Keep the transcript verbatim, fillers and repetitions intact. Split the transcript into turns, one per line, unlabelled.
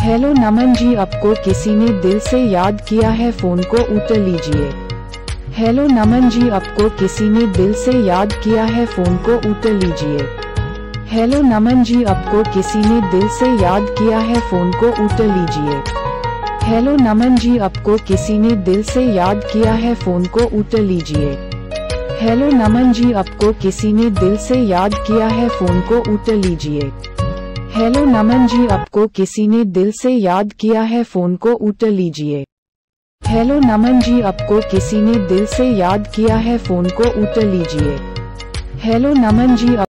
Hello Naman जी, आपको किसी ने दिल से याद किया है, फोन को उठा लीजिए। हेलो नमन जी, आपको किसी ने दिल से याद किया है, फोन को उठा लीजिए। हेलो नमन जी, आपको किसी ने दिल से याद किया है, फोन को उठा लीजिए। हेलो नमन जी, आपको किसी ने दिल से याद किया है, फोन को उठा लीजिए। हेलो नमन जी, आपको किसी ने दिल से याद किया है, फोन को उठा लीजिए। हेलो नमन जी, आपको किसी ने दिल से याद किया है, फोन को उठा लीजिए। हेलो नमन जी, आपको किसी ने दिल से याद किया है, फोन को उठा लीजिए। हेलो नमन जी।